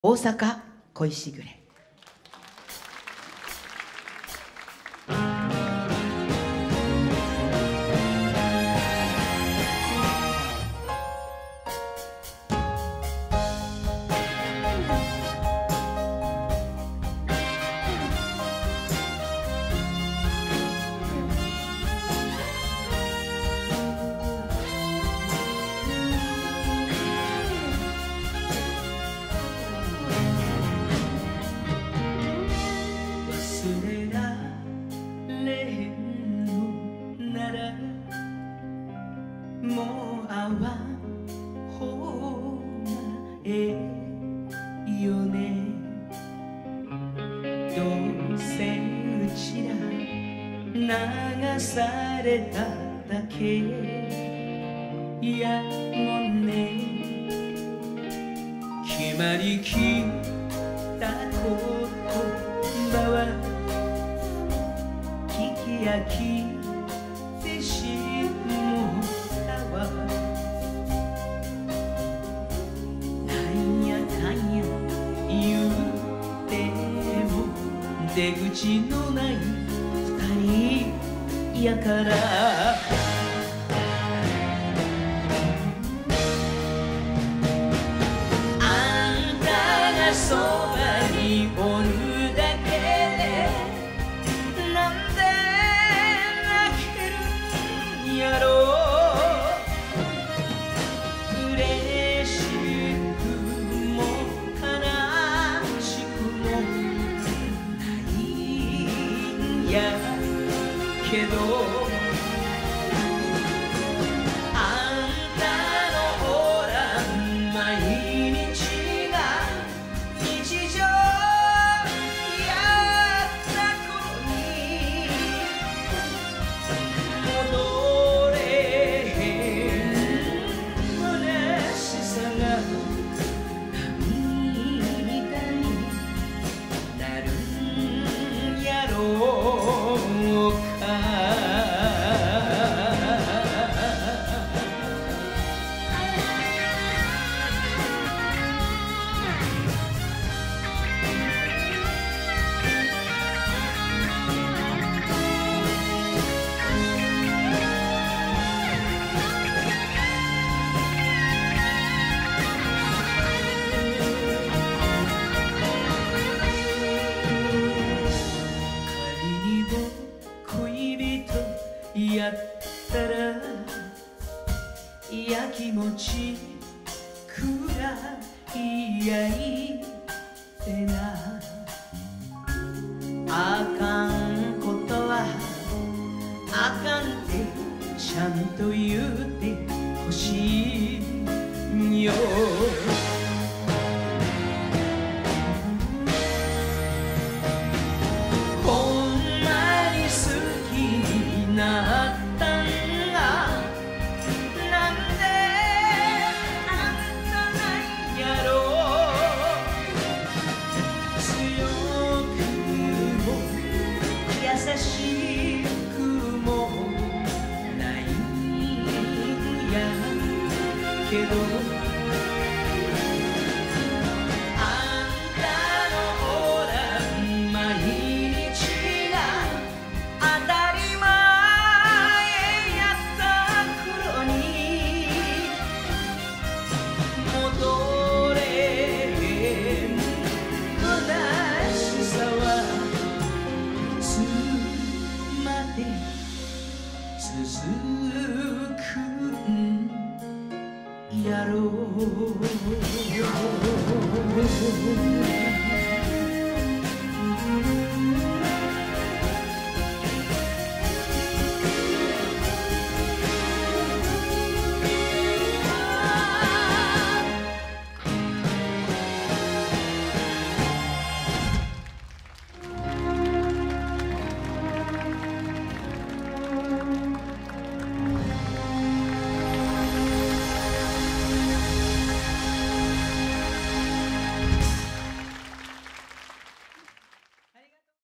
大阪恋しぐれ。 忘れられへんのならもう会わんほうがええよね。どうせうちら流されただけやもんね。決まりきった言葉は聞き飽きてしもったわ。なんやかんや言うても出口のない二人やから。そばにおるだけでなんで泣けるんやろう。嬉しくも悲しくもないんやけど、やったらやきもちくらいやいてな。あかんことはあかんってちゃんと言うてほしいよ。ほんまに好きになったんがなんであんたなんやろ。強くも優しくもないんやけど、続くんやろう。